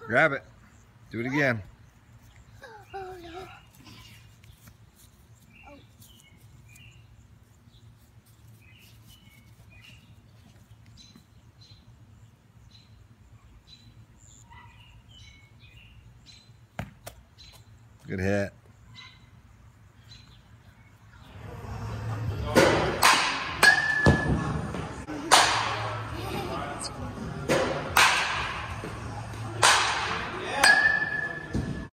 Grab it. Do it again. Oh no. Good hit.